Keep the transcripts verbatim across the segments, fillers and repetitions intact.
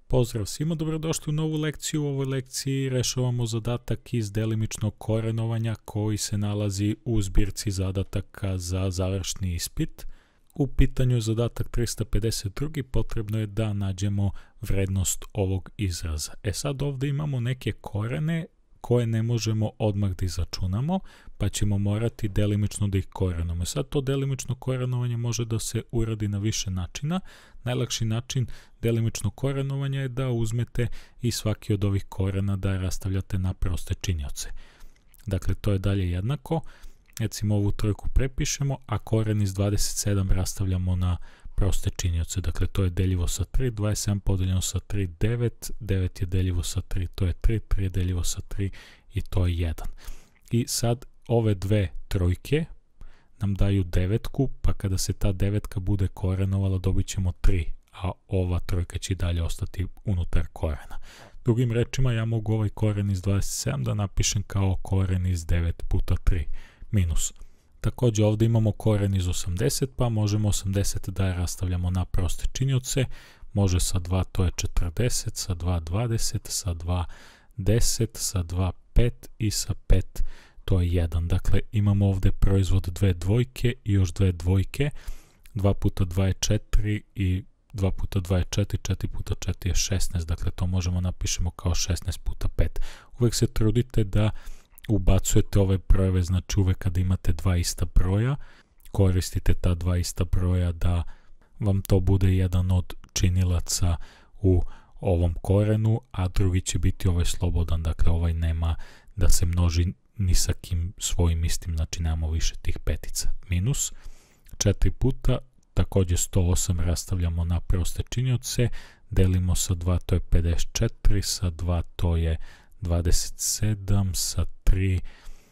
Pozdrav svima, dobrodošli u novu lekciju. U ovoj lekciji rešavamo zadatak iz delimičnog korenovanja koji se nalazi u zbirci zadataka za završni ispit. U pitanju je zadatak trista pedeset dva. Potrebno je da nađemo vrednost ovog izraza. E sad ovdje imamo neke korene koje ne možemo odmah da izračunamo, pa ćemo morati delimično da ih korenujemo. Sad to delimično korenovanje može da se uradi na više načina. Najlakši način delimičnog korenovanja je da uzmete i svaki od ovih korena da rastavljate na proste činioce. Dakle, to je dalje jednako. Recimo ovu trojku prepišemo, a koren iz dvadeset sedam rastavljamo na proste činioce. Dakle, to je deljivo sa tri, dvadeset sedam podeljeno sa tri, devet, devet je deljivo sa tri, to je tri, tri je deljivo sa tri i to je jedan. I sad ove dve trojke nam daju devetku, pa kada se ta devetka bude korenovala dobit ćemo tri, a ova trojka će dalje ostati unutar korena. Drugim rečima, ja mogu ovaj koren iz dvadeset sedam da napišem kao koren iz devet puta tri minus. Također ovdje imamo koren iz osamdeset, pa možemo osamdeset da rastavljamo na proste činioce. Može sa dva, to je četrdeset, sa dva dvadeset, sa dva deset, sa dva pet i sa pet to je jedan. Dakle, imamo ovdje proizvod dve dvojke i još dve dvojke. dva puta dva je četiri i dva puta dva je četiri, četiri puta četiri je šesnaest. Dakle, to možemo napišemo kao šesnaest puta pet. Uvijek se trudite da ubacujete ove brojeve, znači uvek kada imate dva ista broja, koristite ta dva ista broja da vam to bude jedan od činilaca u ovom korenu, a drugi će biti ovaj slobodan, dakle ovaj nema da se množi ni sa kim svojim istim, znači nemamo više tih petica. Minus četiri puta, također sto osam rastavljamo na proste činioce, delimo sa dva, to je pedeset četiri, sa dva to je dvadeset sedam, sa tri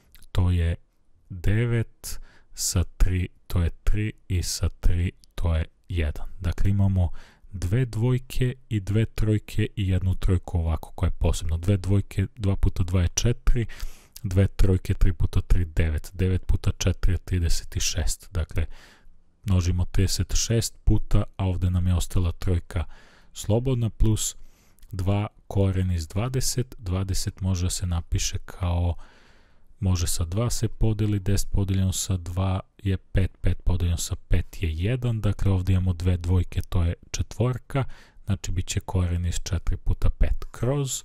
to je devet, sa tri to je tri i sa tri to je jedan. Dakle, imamo dve dvojke i dve trojke i jednu trojku ovako koja je posebno. Dve dvojke, dva puta dva je četiri, dve trojke, tri puta tri, devet. devet puta četiri je trideset šest. Dakle, množimo trideset šest puta, a ovdje nam je ostala trojka slobodna plus dva koren iz dvadeset. dvadeset može se napiše kao, može sa dva se podeli, deset podeljeno sa dva je pet, pet podeljeno sa pet je jedan, dakle ovdje imamo dve dvojke, to je četvorka, znači bit će koren iz četiri puta pet kroz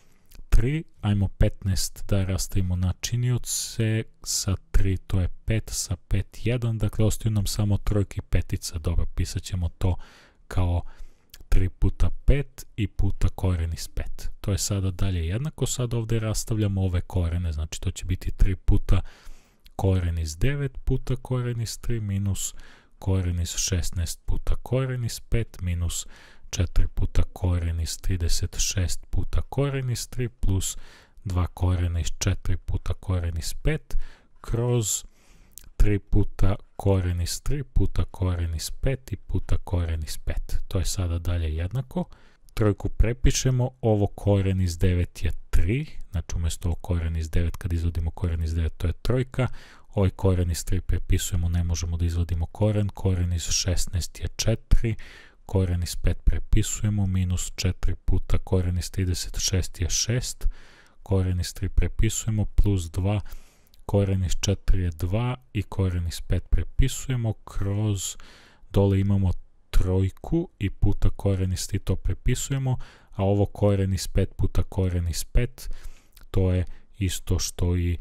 tri, ajmo petnaest da rastavimo na činioce, sa tri to je pet, sa pet jedan, dakle ostaju nam samo trojke i petica, dobro, pisat ćemo to kao tri puta pet i puta koren iz pet. To je sada dalje jednako, sad ovdje rastavljamo ove korene, znači to će biti tri puta koren iz devet puta koren iz tri minus koren iz šesnaest puta koren iz pet minus četiri puta koren iz trideset šest puta koren iz tri plus dva korena iz četiri puta koren iz pet kroz tri puta koren iz tri puta koren iz pet i puta koren iz pet. To je sada dalje jednako. Trojku prepišemo, ovo koren iz devet je tri, znači umjesto ovo koren iz devet, kad izvodimo koren iz devet, to je trojka. Ovaj koren iz tri prepisujemo, ne možemo da izvodimo koren. Koren iz šesnaest je četiri, koren iz pet prepisujemo, minus četiri puta koren iz trideset šest je šest, koren iz tri prepisujemo, plus dva, koren iz četiri je dva i koren iz pet prepisujemo, kroz dole imamo trojku i puta koren iz tri to prepisujemo, a ovo koren iz pet puta koren iz pet, to je isto što i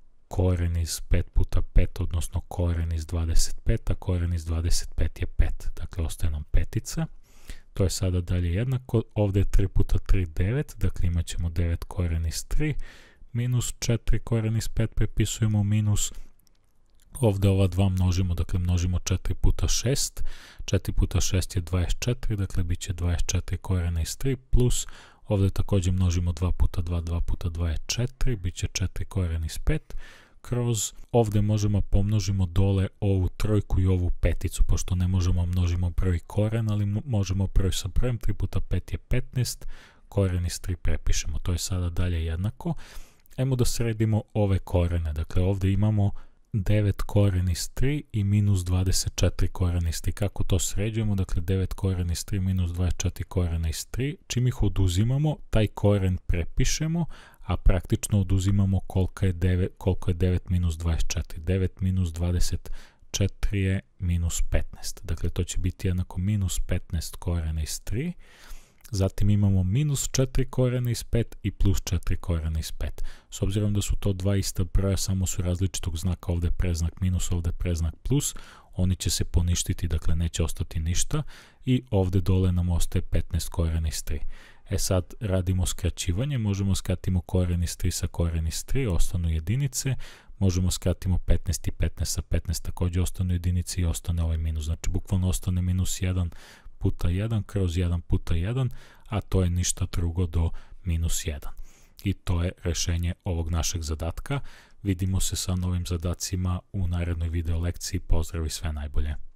koren iz pet puta pet, odnosno koren iz dvadeset pet, a koren iz dvadeset pet je pet, dakle ostaje nam petica. To je sada dalje jednako, ovdje je tri puta tri devet, dakle imat ćemo devet koren iz tri, minus četiri koren iz pet prepisujemo, minus ovdje ova dva množimo, dakle množimo četiri puta šest, četiri puta šest je dvadeset četiri, dakle bit će dvadeset četiri korena iz tri, plus ovdje također množimo dva puta dva, dva puta dva je četiri, bit će četiri korena iz pet, kroz ovdje možemo pomnožimo dole ovu trojku i ovu peticu, pošto ne možemo množimo broj koren, ali možemo broj sa brojem, tri puta pet je petnaest, koren iz tri prepišemo, to je sada dalje jednako. Ajmo da sredimo ove korene, dakle ovdje imamo devet koren iz tri i minus dvadeset četiri korena iz tri. Kako to sređujemo? Dakle, devet korena iz tri minus dvadeset četiri korena iz tri. Čim ih oduzimamo, taj koren prepišemo, a praktično oduzimamo koliko je devet, koliko je devet minus dvadeset četiri. devet minus dvadeset četiri je minus petnaest. Dakle, to će biti jednako minus petnaest korena iz tri. Zatim imamo minus četiri korena iz pet i plus četiri korena iz pet. S obzirom da su to dva ista broja, samo su različitog znaka, ovdje preznak minus, ovdje preznak plus, oni će se poništiti, dakle neće ostati ništa i ovdje dole nam ostaje petnaest korena iz tri. E sad radimo skraćivanje, možemo skratimo koren iz tri sa koren iz tri, ostanu jedinice, možemo skratimo petnaest i petnaest sa petnaest, također ostanu jedinice i ostane ovaj minus. Znači bukvalno ostane minus jedan puta jedan kroz jedan puta jedan, a to je ništa drugo do minus jedan. I to je rešenje ovog našeg zadatka. Vidimo se sa novim zadacima u narednoj video lekciji. Pozdrav i sve najbolje.